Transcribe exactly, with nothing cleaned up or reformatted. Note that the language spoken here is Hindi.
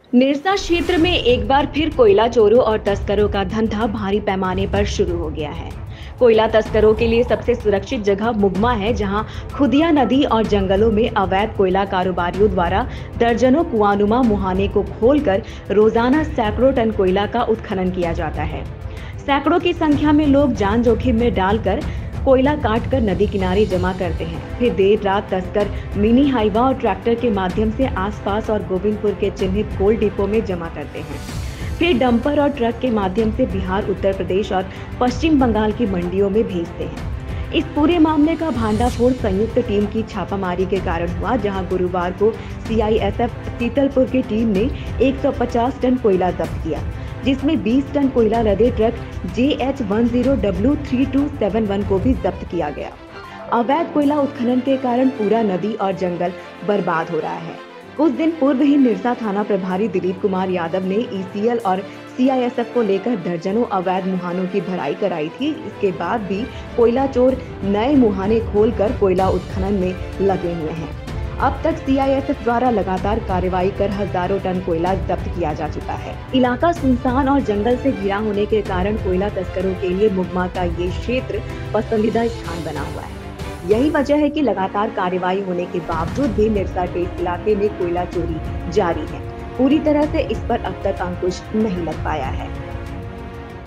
निरसा क्षेत्र में एक बार फिर कोयला चोरों और तस्करों का धंधा भारी पैमाने पर शुरू हो गया है। कोयला तस्करों के लिए सबसे सुरक्षित जगह मुगमा है, जहां खुदिया नदी और जंगलों में अवैध कोयला कारोबारियों द्वारा दर्जनों कुआनुमा मुहाने को खोलकर रोजाना सैकड़ों टन कोयला का उत्खनन किया जाता है। सैकड़ों की संख्या में लोग जान जोखिम में डालकर कोयला काट कर नदी किनारे जमा करते हैं। फिर देर रात तस्कर मिनी हाइवा और ट्रैक्टर के माध्यम से आसपास और गोविंदपुर के चिन्हित कोल डिपो में जमा करते हैं। फिर डंपर और ट्रक के माध्यम से बिहार, उत्तर प्रदेश और पश्चिम बंगाल की मंडियों में भेजते हैं। इस पूरे मामले का भांडाफोड़ संयुक्त टीम की छापामारी के कारण हुआ, जहां गुरुवार को C I S F Sitalpur की टीम ने एक सौ पचास टन कोयला जब्त किया, जिसमें बीस टन कोयला लदे truck J H one zero W three two seven one को भी जब्त किया गया। अवैध कोयला उत्खनन के कारण पूरा नदी और जंगल बर्बाद हो रहा है। कुछ दिन पूर्व ही निरसा थाना प्रभारी दिलीप कुमार यादव ने ई सी एल और सी आई एस एफ को लेकर दर्जनों अवैध मुहानों की भराई कराई थी। इसके बाद भी कोयला चोर नए मुहाने खोलकर कोयला उत्खनन में लगे हुए हैं। अब तक सी आई एस एफ द्वारा लगातार कार्रवाई कर हजारों टन कोयला जब्त किया जा चुका है। इलाका सुनसान और जंगल से घिरा होने के कारण कोयला तस्करों के लिए मुगमा का ये क्षेत्र पसंदीदा स्थान बना हुआ है। यही वजह है कि लगातार कार्रवाई होने के बावजूद भी निरसा के इस इलाके में कोयला चोरी जारी है। पूरी तरह से इस पर अब तक अंकुश नहीं लग पाया है।